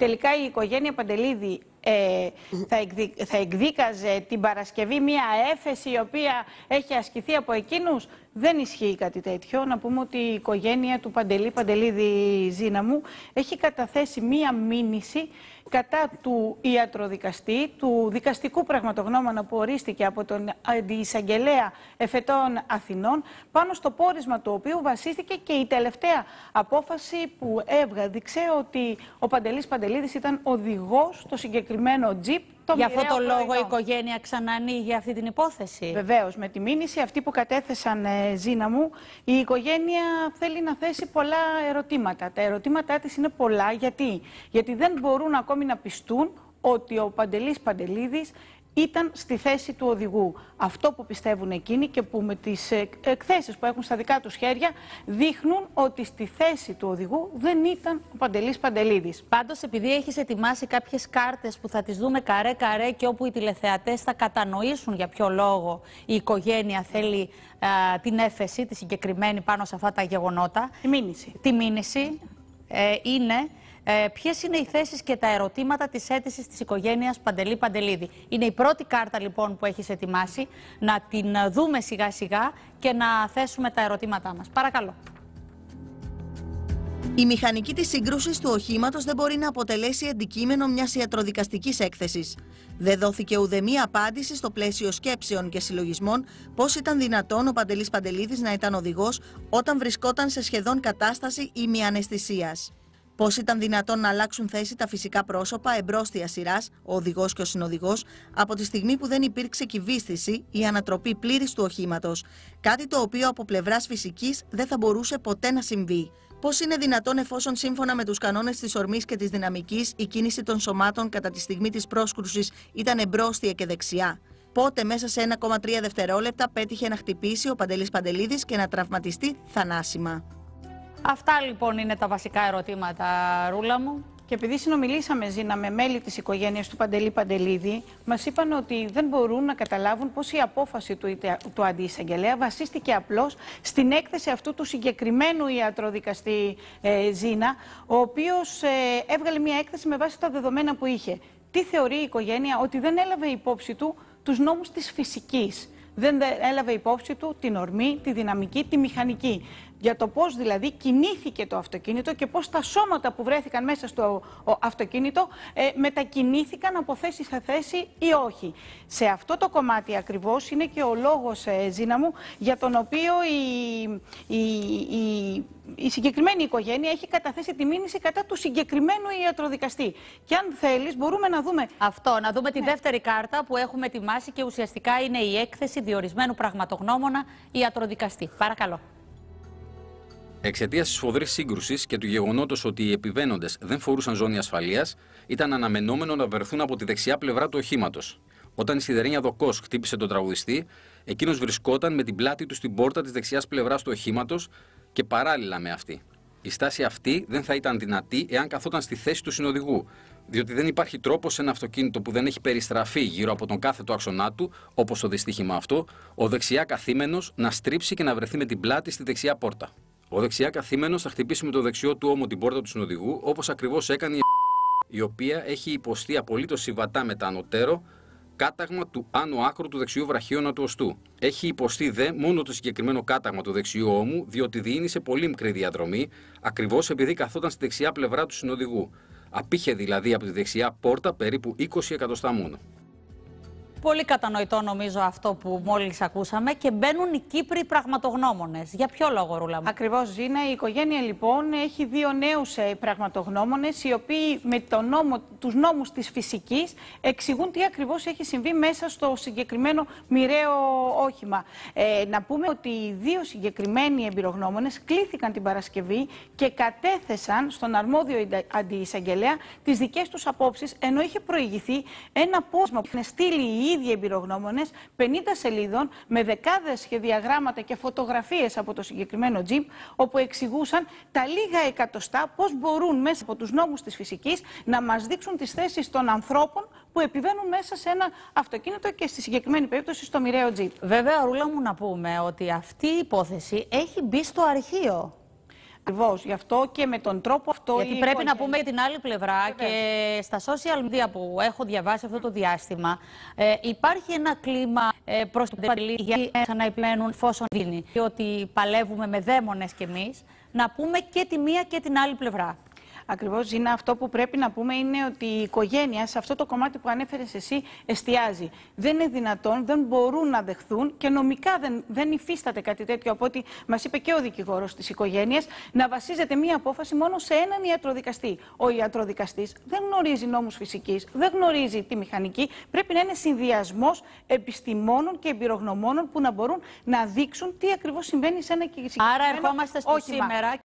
τελικά η οικογένεια Παντελίδη θα εκδίκαζε την Παρασκευή μία έφεση η οποία έχει ασκηθεί από εκείνους. Δεν ισχύει κάτι τέτοιο. Να πούμε ότι η οικογένεια του Παντελίδη Ζήναμου έχει καταθέσει μία μήνυση κατά του ιατροδικαστή, του δικαστικού πραγματογνώμονα που ορίστηκε από τον Αντιεισαγγελέα Εφετών Αθηνών, πάνω στο πόρισμα του οποίου βασίστηκε και η τελευταία απόφαση που έβγαδε ότι ο Παντελής Παντελίδης ήταν οδηγός στο συγκεκριμένο τζιπ. Για αυτό το λόγο η οικογένεια ξανανοίγει αυτή την υπόθεση. Βεβαίως, με τη μήνυση αυτή που κατέθεσαν Ζήναμου, η οικογένεια θέλει να θέσει πολλά ερωτήματα. Τα ερωτήματά της είναι πολλά. Γιατί δεν μπορούν ακόμη να πιστούν ότι ο Παντελής Παντελίδης ήταν στη θέση του οδηγού. Αυτό που πιστεύουν εκείνοι και που με τις εκθέσεις που έχουν στα δικά τους χέρια δείχνουν ότι στη θέση του οδηγού δεν ήταν ο Παντελής Παντελίδης. Πάντως, επειδή έχεις ετοιμάσει κάποιες κάρτες που θα τις δούμε καρέ-καρέ και όπου οι τηλεθεατές θα κατανοήσουν για ποιο λόγο η οικογένεια θέλει την έφεση, τη συγκεκριμένη πάνω σε αυτά τα γεγονότα. Τη μήνυση είναι... Ποιες είναι οι θέσεις και τα ερωτήματα της αίτησης της οικογένειας Παντελή Παντελίδη. Είναι η πρώτη κάρτα λοιπόν που έχεις ετοιμάσει, να την δούμε σιγά σιγά και να θέσουμε τα ερωτήματά μας. Παρακαλώ. Η μηχανική της σύγκρουσης του οχήματος δεν μπορεί να αποτελέσει αντικείμενο μιας ιατροδικαστικής έκθεσης. Δεν δόθηκε ουδέμια απάντηση στο πλαίσιο σκέψεων και συλλογισμών πώς ήταν δυνατόν ο Παντελής Παντελίδης να ήταν οδηγός όταν βρισκόταν σε σχεδόν κατάσταση ημιαναισθησίας. Πώς ήταν δυνατόν να αλλάξουν θέση τα φυσικά πρόσωπα εμπρόστια σειράς, ο οδηγός και ο συνοδηγός, από τη στιγμή που δεν υπήρξε κυβίστηση ή ανατροπή πλήρης του οχήματος, κάτι το οποίο από πλευράς φυσικής δεν θα μπορούσε ποτέ να συμβεί. Πώς είναι δυνατόν, εφόσον σύμφωνα με τους κανόνες της ορμής και της δυναμικής η κίνηση των σωμάτων κατά τη στιγμή της πρόσκρουσης ήταν εμπρόστια και δεξιά. Πότε μέσα σε 1,3 δευτερόλεπτα πέτυχε να χτυπήσει ο Παντελής Παντελίδης και να τραυματιστεί θανάσιμα. Αυτά λοιπόν είναι τα βασικά ερωτήματα, Ρούλα μου. Και επειδή συνομιλήσαμε, Ζήνα, με μέλη της οικογένειας του Παντελή Παντελίδη, μας είπαν ότι δεν μπορούν να καταλάβουν πώς η απόφαση του Αντιεισαγγελέα βασίστηκε απλώς στην έκθεση αυτού του συγκεκριμένου ιατροδικαστή, Ζήνα, ο οποίος έβγαλε μια έκθεση με βάση τα δεδομένα που είχε. Τι θεωρεί η οικογένεια? Ότι δεν έλαβε υπόψη του τους νόμους της φυσικής. Δεν έλαβε υπόψη του την ορμή, τη δυναμική, τη μηχανική. Για το πώς δηλαδή κινήθηκε το αυτοκίνητο και πώς τα σώματα που βρέθηκαν μέσα στο αυτοκίνητο μετακινήθηκαν από θέση σε θέση ή όχι. Σε αυτό το κομμάτι ακριβώς είναι και ο λόγος, Ζήνα μου, για τον οποίο η συγκεκριμένη οικογένεια έχει καταθέσει τη μήνυση κατά του συγκεκριμένου ιατροδικαστή. Και αν θέλεις μπορούμε να δούμε... Να δούμε τη δεύτερη κάρτα που έχουμε ετοιμάσει και ουσιαστικά είναι η έκθεση διορισμένου πραγματογνώμονα ιατροδικαστή. Παρακαλώ. Εξαιτίας της σφοδρής σύγκρουσης και του γεγονότος ότι οι επιβαίνοντες δεν φορούσαν ζώνη ασφαλείας, ήταν αναμενόμενο να βρεθούν από τη δεξιά πλευρά του οχήματος. Όταν η σιδερένια δοκός χτύπησε τον τραγουδιστή, εκείνος βρισκόταν με την πλάτη του στην πόρτα της δεξιάς πλευράς του οχήματος και παράλληλα με αυτή. Η στάση αυτή δεν θα ήταν δυνατή εάν καθόταν στη θέση του συνοδηγού, διότι δεν υπάρχει τρόπος σε ένα αυτοκίνητο που δεν έχει περιστραφεί γύρω από τον κάθετο άξονά του, όπως το δυστύχημα αυτό, ο δεξιά καθήμενος να στρίψει και να βρεθεί με την πλάτη στη δεξιά πόρτα. Ο δεξιά καθήμενος θα χτυπήσει με το δεξιό του ώμο την πόρτα του συνοδηγού, όπως ακριβώς έκανε η οποία έχει υποστεί απολύτως συμβατά με τα ανωτέρω κάταγμα του άνω άκρου του δεξιού βραχίωνα του οστού. Έχει υποστεί δε μόνο το συγκεκριμένο κάταγμα του δεξιού ώμου, διότι διήνυσε πολύ μικρή διαδρομή, ακριβώς επειδή καθόταν στη δεξιά πλευρά του συνοδηγού. Απήχε δηλαδή από τη δεξιά πόρτα περίπου 20 εκατοστά μόνο. Πολύ κατανοητό νομίζω αυτό που μόλις ακούσαμε και μπαίνουν οι Κύπροι πραγματογνώμονες. Για ποιο λόγο, Ρούλα μου? Ακριβώς, Ζήνα. Η οικογένεια λοιπόν έχει δύο νέους πραγματογνώμονες οι οποίοι με τους νόμους της φυσικής εξηγούν τι ακριβώς έχει συμβεί μέσα στο συγκεκριμένο μοιραίο όχημα. Να πούμε ότι οι δύο συγκεκριμένοι εμπειρογνώμονες κλήθηκαν την Παρασκευή και κατέθεσαν στον αρμόδιο Αντιεισαγγελέα τις δικές τους απόψεις, ενώ είχε προηγηθεί ένα πόρισμα που είχαν στείλει οι ίδιοι εμπειρογνώμονες 50 σελίδων με δεκάδες διαγράμματα και φωτογραφίες από το συγκεκριμένο τζιπ, όπου εξηγούσαν τα λίγα εκατοστά πώς μπορούν μέσα από τους νόμους της φυσικής να μας δείξουν τις θέσεις των ανθρώπων που επιβαίνουν μέσα σε ένα αυτοκίνητο και στη συγκεκριμένη περίπτωση στο μοιραίο τζιπ. Βέβαια, Ρούλα μου, να πούμε ότι αυτή η υπόθεση έχει μπει στο αρχείο. Ακριβώς. Γι' αυτό και με τον τρόπο αυτό. Γιατί πρέπει να πούμε για την άλλη πλευρά και στα social media που έχω διαβάσει αυτό το διάστημα, υπάρχει ένα κλίμα προς την παντελή να επιμένουν εφόσον δίνει. Ότι παλεύουμε με δαίμονες κι εμείς, να πούμε και τη μία και την άλλη πλευρά. Ακριβώς, Ζήνα, αυτό που πρέπει να πούμε είναι ότι η οικογένεια σε αυτό το κομμάτι που ανέφερες εσύ εστιάζει. Δεν είναι δυνατόν, δεν μπορούν να δεχθούν και νομικά δεν υφίσταται κάτι τέτοιο, από ό,τι μας είπε και ο δικηγόρος της οικογένειας, να βασίζεται μία απόφαση μόνο σε έναν ιατροδικαστή. Ο ιατροδικαστής δεν γνωρίζει νόμους φυσικής, δεν γνωρίζει τη μηχανική. Πρέπει να είναι συνδυασμός επιστημόνων και εμπειρογνωμόνων που να μπορούν να δείξουν τι ακριβώς συμβαίνει σε ένα συγκεκριμένο. Άρα ερχόμαστε στο σήμερα